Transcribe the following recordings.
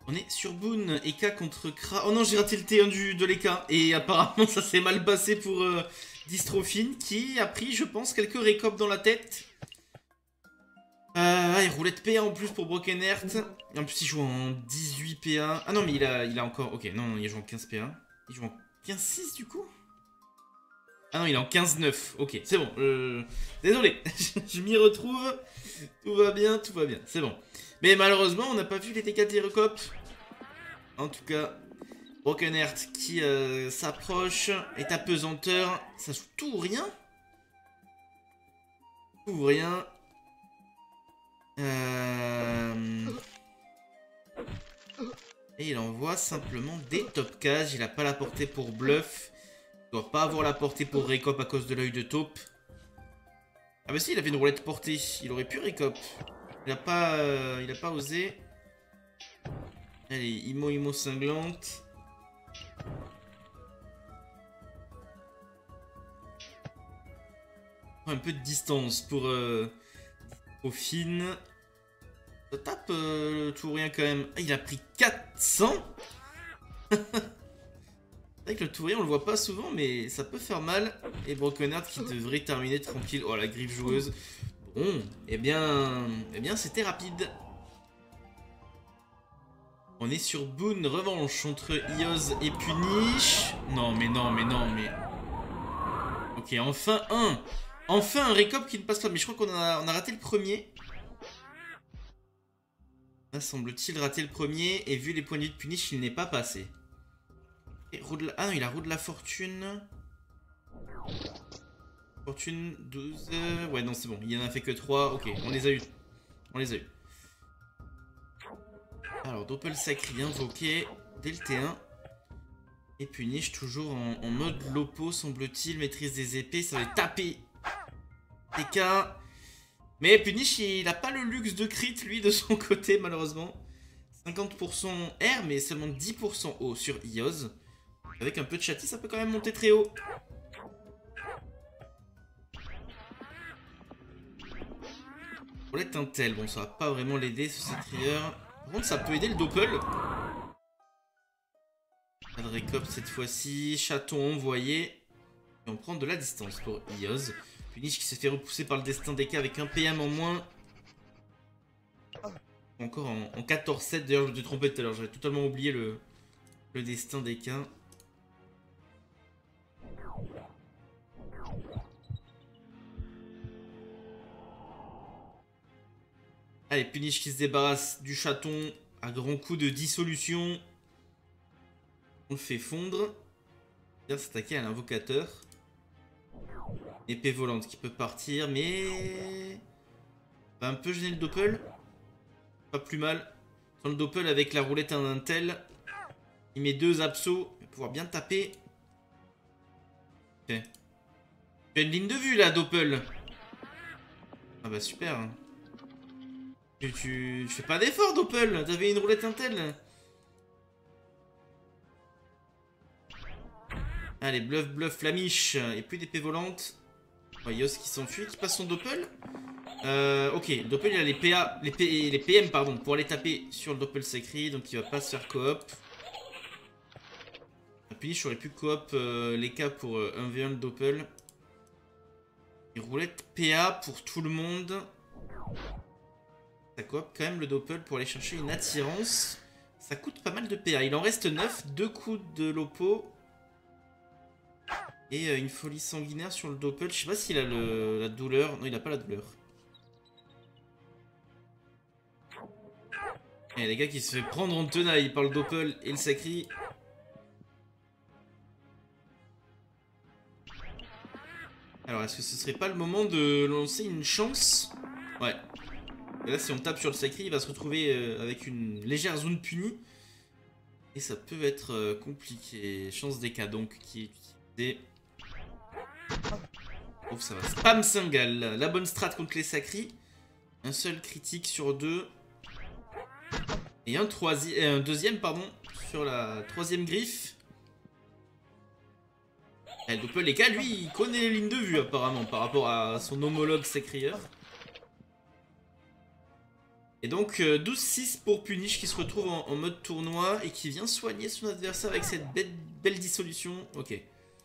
On est sur Boone, Eka contre Kra. Oh non, j'ai raté le T1 de l'Eka. Et apparemment, ça s'est mal passé pour Dystrophine, qui a pris, je pense, quelques récopes dans la tête. Et roulette PA en plus pour Broken Heart. Et en plus, il joue en 18 PA. Ah non, mais il a encore... Ok, non, il joue en 15 PA. Il joue en 15-6 du coup. Ah non, il est en 15-9. Ok, c'est bon. Désolé, je m'y retrouve. Tout va bien, c'est bon. Mais malheureusement, on n'a pas vu les TKT Recop. En tout cas, Broken Heart qui s'approche, est à pesanteur. Ça joue tout ou rien. Tout ou rien. Et il envoie simplement des top cages. Il n'a pas la portée pour bluff. Il doit pas avoir la portée pour récop à cause de l'œil de taupe. Ah bah si, il avait une roulette portée. Il aurait pu récop. Il a pas osé. Allez, Imo cinglante. Un peu de distance pour Dauphine. Ça tape tout rien quand même. Ah, il a pris 400. C'est vrai que le tout rien on le voit pas souvent, mais ça peut faire mal. Et Broken Heart qui devrait terminer tranquille. Oh la griffe joueuse. Bon, eh bien c'était rapide. On est sur Boone, revanche entre Ioz et Punish. Non mais non mais non mais... Ok, enfin un. Enfin un récop qui ne passe pas. Mais je crois qu'on a raté le premier. Là semble-t-il rater le premier. Et vu les points de vue de Punish, il n'est pas passé. Et ah non, il a roue de la fortune. Fortune 12. Ouais non c'est bon, il en a fait que 3. Ok, on les a eu. On les a eu. Alors Doppel Sacri invoqué dès le T1. Et Punish toujours en mode lopo semble-t-il. Maîtrise des épées, ça va taper TK. Mais Punish il a pas le luxe de crit lui de son côté malheureusement. 50% R mais seulement 10% haut sur Ioz. Avec un peu de châti ça peut quand même monter très haut. Roulette Intel, bon ça va pas vraiment l'aider ce Sacrieur. Par contre ça peut aider le Doppel. Pas de récop cette fois-ci. Chaton envoyé. Et on prend de la distance pour Ioz. Punish qui s'est fait repousser par le destin des cas avec un PM en moins. Encore en 14-7. D'ailleurs je me suis trompé tout à l'heure. J'avais totalement oublié le destin des cas. Allez, Punish qui se débarrasse du chaton à grands coups de dissolution. On le fait fondre. Il vient s'attaquer à l'invocateur. Épée volante qui peut partir, mais... va un peu gêner le Doppel. Pas plus mal. Sans le Doppel avec la roulette en intel. Il met 2 absos. Il va pouvoir bien taper. Ok. Tu as une ligne de vue là, Doppel. Ah bah super. Tu fais pas d'effort, Doppel. T'avais une roulette intel. Allez, bluff, bluff, flamiche. Et plus d'épée volante. Yos qui s'enfuit, qui passe son Doppel. Ok, Doppel il a les PA, les PM pardon, pour aller taper sur le Doppel Sacri, donc il va pas se faire coop. Puis j'aurais pu coop les cas pour 1v1 le Doppel. Et roulette PA pour tout le monde. Ça coop quand même le Doppel pour aller chercher une attirance. Ça coûte pas mal de PA. Il en reste 9, 2 coups de Lopo. Et une folie sanguinaire sur le Doppel. Je sais pas s'il a la douleur. Non, il a pas la douleur. Et les gars qui se fait prendre en tenaille par le Doppel et le Sacri. Alors, est-ce que ce serait pas le moment de lancer une chance? Ouais. Et là, si on tape sur le Sacri, il va se retrouver avec une légère zone punie. Et ça peut être compliqué. Chance des cas donc qui est utilisée. Oh, ça va. Spam Singal. La bonne strat contre les Sacri. Un seul critique sur 2. Et un deuxième, pardon, sur la troisième griffe. Et Doppel les cas, lui, il connaît les lignes de vue apparemment par rapport à son homologue Sacrieur. Et donc 12-6 pour Punish qui se retrouve en mode tournoi et qui vient soigner son adversaire avec cette belle dissolution. Ok.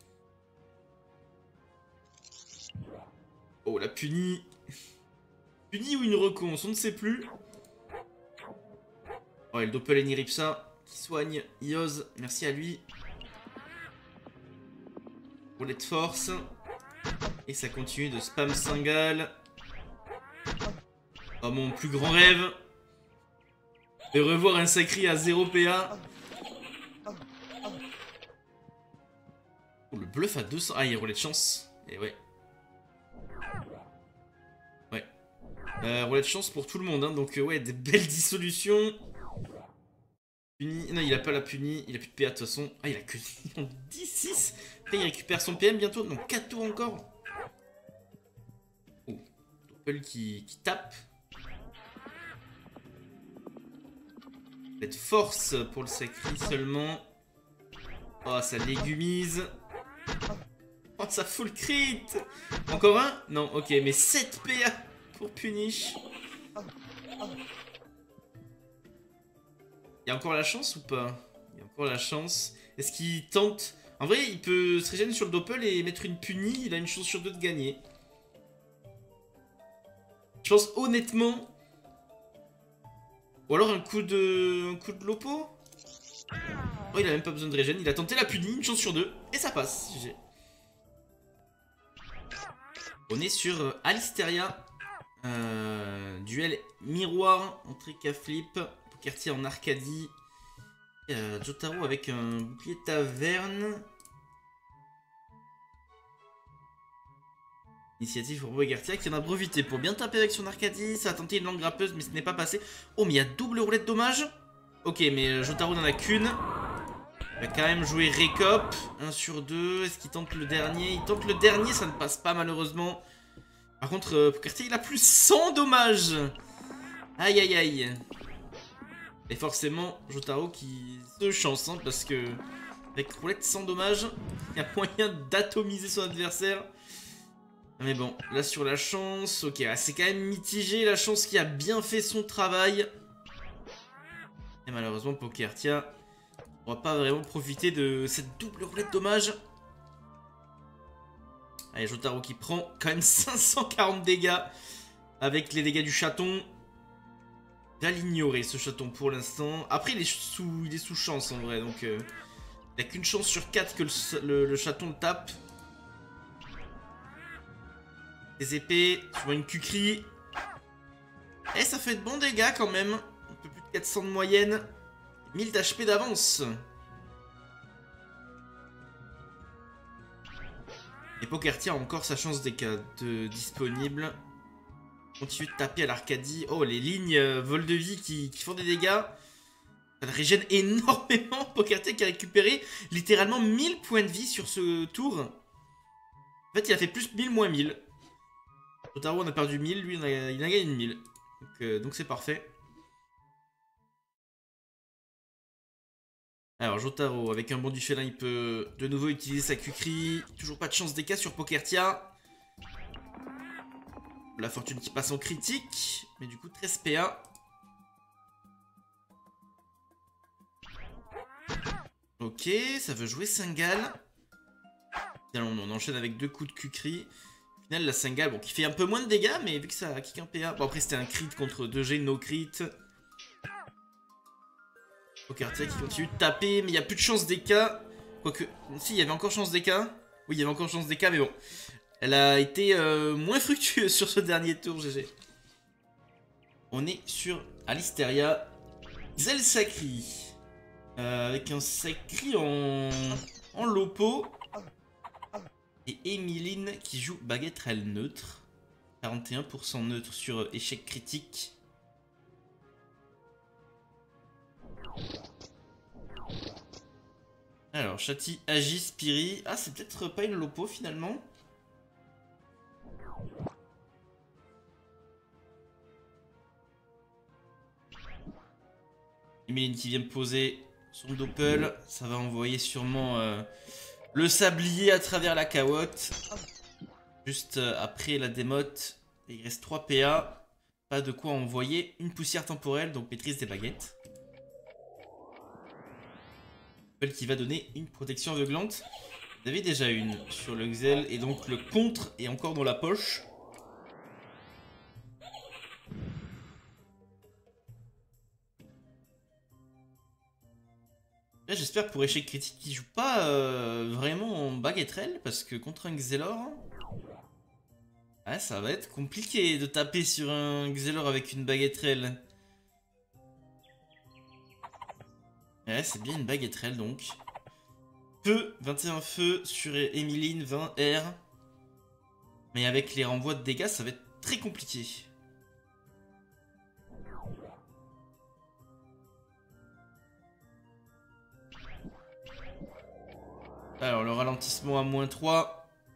Oh la Puni. Puni ou une reconce, on ne sait plus. Oh, et le Doppel Eniripsa qui soigne Ioz, merci à lui. Roulette force. Et ça continue de spam Singal. Oh mon plus grand rêve. De revoir un Sacri à 0 PA. Oh, le bluff à 200. Ah, il y a roulette chance. Et ouais. Ouais. Roulette chance pour tout le monde. Hein. Donc, ouais, des belles dissolutions. Puni. Non, il a pas la Puni. Il a plus de PA de toute façon. Ah, il a que 10-6. Après, il récupère son PM bientôt. Donc, 4 tours encore. Oh. Doppel qui tape. Cette force pour le Sacri seulement. Oh, ça légumise. Oh, ça full crit. Encore un? Non, ok, mais 7 PA pour Punish. Il y a encore la chance ou pas? Il y a encore la chance. Est-ce qu'il tente? En vrai, il peut se régénérer sur le Doppel et mettre une Puni. Il a une chance sur 2 de gagner. Je pense honnêtement... Ou alors un coup de Lopo. Oh, il a même pas besoin de régène. Il a tenté la Puni, une chance sur 2. Et ça passe. GG. On est sur Alisteria. Duel miroir entre K-Flip. Pokertier en Arcadie. Jotaro avec un bouclier taverne. Initiative pour Bogartia qui en a profité pour bien taper avec son Arcadie. Ça a tenté une langue grappeuse mais ce n'est pas passé. Oh mais il y a double roulette dommage. Ok mais Jotaro n'en a qu'une. Il va quand même jouer Récop. 1 sur 2. Est-ce qu'il tente le dernier? Il tente le dernier, ça ne passe pas malheureusement. Par contre Pokertier il a plus 100 dommages. Aïe aïe aïe. Et forcément Jotaro qui se chance hein, parce que avec roulette sans dommage, il y a moyen d'atomiser son adversaire. Mais bon, là sur la chance, ok, c'est quand même mitigé, la chance qui a bien fait son travail. Et malheureusement, Pokertia on va pas vraiment profiter de cette double roulette dommage. Allez, Jotaro qui prend quand même 540 dégâts avec les dégâts du chaton. Il va l'ignorer ce chaton pour l'instant. Après, il est sous chance en vrai, donc il n'a qu'une chance sur 4 que le chaton le tape. Des épées, sur une Kukri. Et ça fait de bons dégâts quand même. Un peu plus de 400 de moyenne. 1000 d'HP d'avance. Et Pokertier a encore sa chance disponible. Continue de taper à l'Arcadie. Oh, les lignes vol de vie qui font des dégâts. Ça régène énormément. Pokertier qui a récupéré littéralement 1000 points de vie sur ce tour. En fait, il a fait plus 1000 moins 1000. Jotaro on a perdu 1000, lui il a gagné 1000. Donc c'est parfait. Alors Jotaro avec un bond du félin il peut de nouveau utiliser sa Kukri. Toujours pas de chance d'écart sur Pokertia. La fortune qui passe en critique. Mais du coup 13 PA. Ok, ça veut jouer Singal. On enchaîne avec 2 coups de Kukri. Au final, la Singal, bon, qui fait un peu moins de dégâts, mais vu que ça a kick un PA. Bon, après, c'était un crit contre 2G, no crit. Pokertia qui continue de taper, mais il n'y a plus de chance d'EK. Quoique, si, il y avait encore chance d'EK. Oui, il y avait encore chance d'EK, mais bon. Elle a été moins fructueuse sur ce dernier tour, GG. On est sur Alisteria. Zel Sacri. Avec un Sacri en Lopo. Et Emeline qui joue baguette réelle neutre. 41% neutre sur échec critique. Alors, Chati, Agi, Spiri. Ah, c'est peut-être pas une Lopo finalement. Emeline qui vient me poser son Doppel. Ça va envoyer sûrement le sablier à travers la cawotte. Juste après la démote. Il reste 3 PA. Pas de quoi envoyer une poussière temporelle, donc maîtrise des baguettes. Celle qui va donner une protection aveuglante. Vous avez déjà une sur le Xel, et donc le contre est encore dans la poche. Là, j'espère pour échec critique qu'il joue pas vraiment en baguetterelle, parce que contre un Xelor, ça va être compliqué de taper sur un Xelor avec une baguetterelle. Ouais, c'est bien une baguetterelle donc. Feu, 21 feu sur Emeline, 20 R. Mais avec les renvois de dégâts, ça va être très compliqué. Alors, le ralentissement à -3.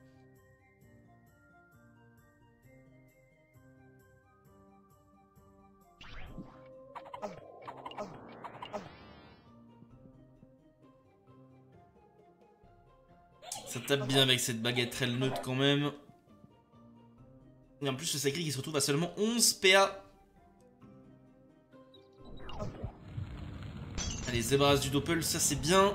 Ça tape bien avec cette baguetterelle neutre quand même. Et en plus, le sacré qui se retrouve à seulement 11 PA. Allez, Zebras du Doppel, ça c'est bien.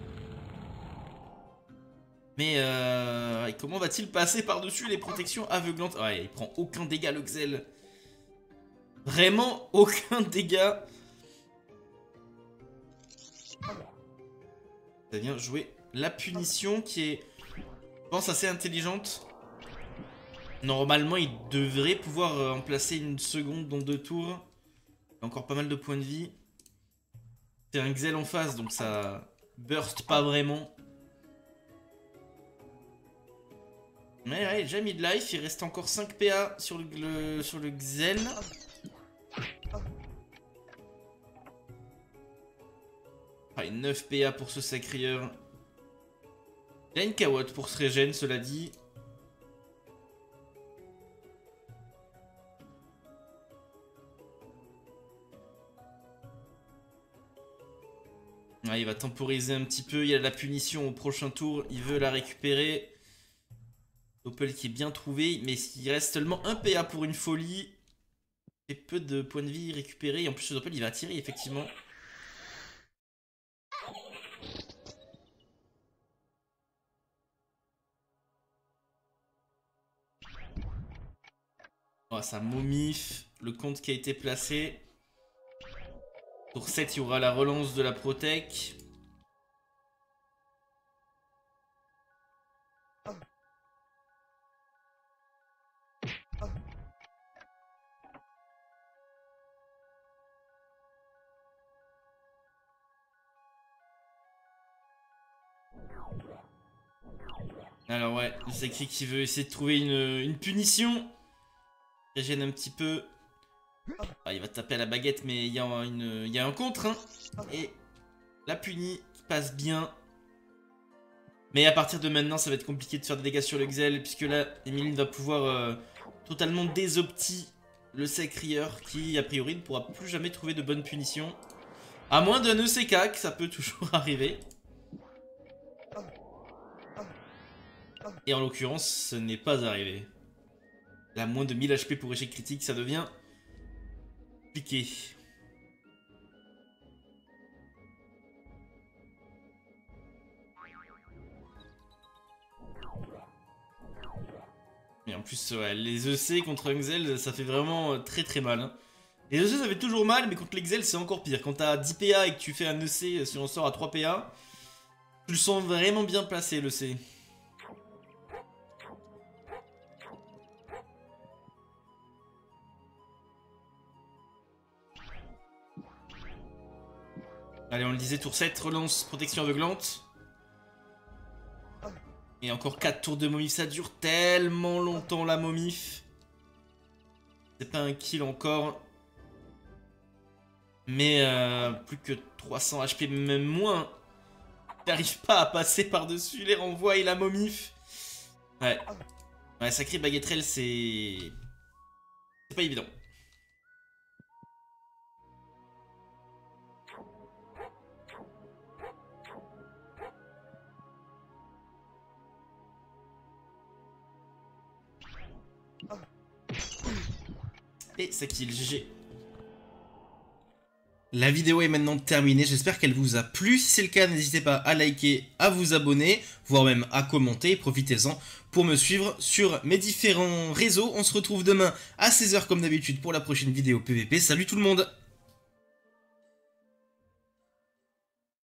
Mais comment va-t-il passer par-dessus les protections aveuglantes? Ouais, il prend aucun dégât le Xel. Vraiment aucun dégât. Ça vient jouer la punition qui est, je pense, assez intelligente. Normalement, il devrait pouvoir en placer une seconde dans 2 tours. Il a encore pas mal de points de vie. C'est un Xel en face, donc ça burst pas vraiment. Mais ouais, déjà mid-life, il reste encore 5 PA sur le Xel. Ah, et 9 PA pour ce Sacrieur. Il a une cawotte pour se régène, cela dit. Ah, il va temporiser un petit peu, il a la punition au prochain tour, il veut la récupérer. Doppel qui est bien trouvé, mais il reste seulement 1 PA pour une folie. Et peu de points de vie récupérés, et en plus ce Doppel il va tirer effectivement. Oh, ça momiffe le compte qui a été placé. Tour 7, il y aura la relance de la Protec. Alors ouais, le Sacré qui veut essayer de trouver une punition. Régène un petit peu. Ah, il va taper à la baguette, mais il y a un contre. Hein. Et la punie qui passe bien. Mais à partir de maintenant, ça va être compliqué de faire des dégâts sur le Xel, puisque là, Emeline va pouvoir totalement désopti le Sacrieur, qui a priori ne pourra plus jamais trouver de bonnes punitions. À moins d'un ECK, que ça peut toujours arriver. Et en l'occurrence, ce n'est pas arrivé. Là, moins de 1000 HP pour échec critique, ça devient compliqué. Et en plus, ouais, les EC contre un Xel, ça fait vraiment très très mal. Hein. Les EC, ça fait toujours mal, mais contre l'Exel, c'est encore pire. Quand t'as 10 PA et que tu fais un EC, si on sort à 3 PA, tu le sens vraiment bien placé, l'EC. Allez, on le disait, tour 7, relance, protection aveuglante. Et encore 4 tours de momif, ça dure tellement longtemps la momif. C'est pas un kill encore. Mais plus que 300 HP, même moins. T'arrives pas à passer par-dessus les renvois et la momif. Ouais. Ouais, sacré baguetterelle, c'est pas évident. Et ça kill, GG. La vidéo est maintenant terminée, j'espère qu'elle vous a plu. Si c'est le cas, n'hésitez pas à liker, à vous abonner, voire même à commenter. Profitez-en pour me suivre sur mes différents réseaux. On se retrouve demain à 16 h comme d'habitude pour la prochaine vidéo PVP. Salut tout le monde!